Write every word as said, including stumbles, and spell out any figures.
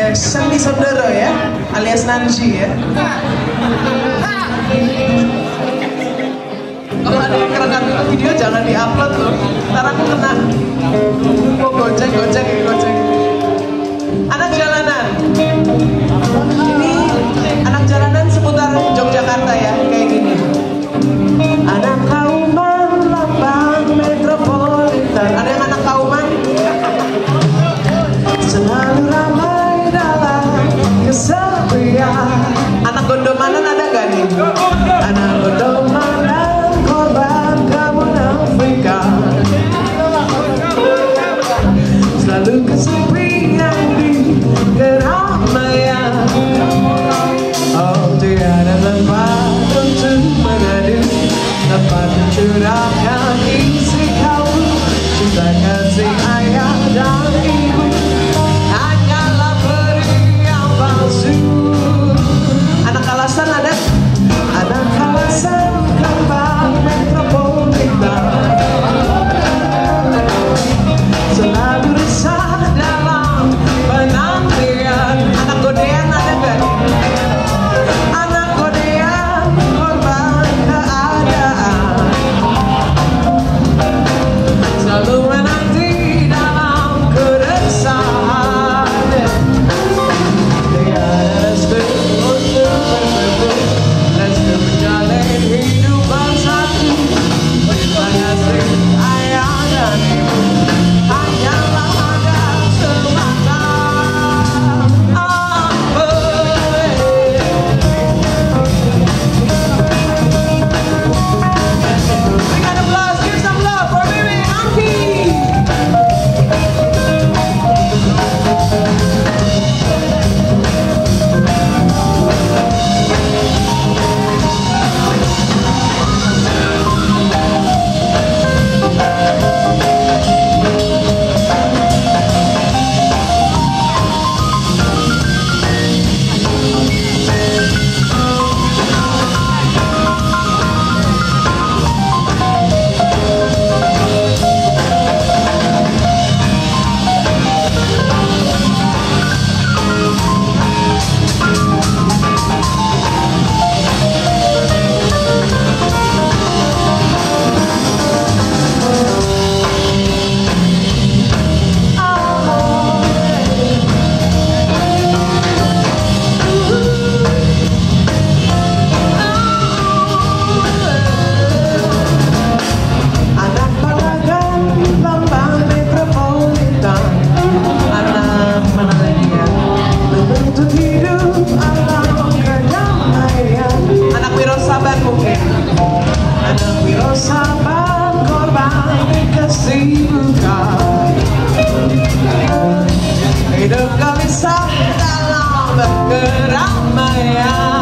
Ada Sandy Sondoro ya, alias Nanji ya. Kalau ada yang kerekam itu video jangan diupload loh, ntar aku kena mau goceng goceng goceng. Anak jalanan, ini anak jalanan seputar Yogyakarta ya, kayak gini. Anak kauman lapang metropolitan. Ada yang anak kauman? Selalu ramai dalam kesepian. Anak gondomanan ada gak nih? Anak gondomanan korban kemunafikan. Selalu kesepian di keramaian. Oh, tiada tempat untuk mengadu, tempat mencurahkan isi kalbu, cinta kasih ayah dan ibu hanyalah peri yang palsu. Anak alasan ada? Anak alasan kembang metropolitan. Selalu resah dalam penantian. Anak godean ada gak? Anak godean korban keadaan. Selalu menanti dalam keresahan. Tiada restu untuk bersatu, restu menjalin hidup bersatu. Cinta kasih ayah dan ibu hanyalah ada semata. Bring an applause, give some love for Mimi Angki. Sabar korban kesibukan, hidup gelisah dalam keramaian.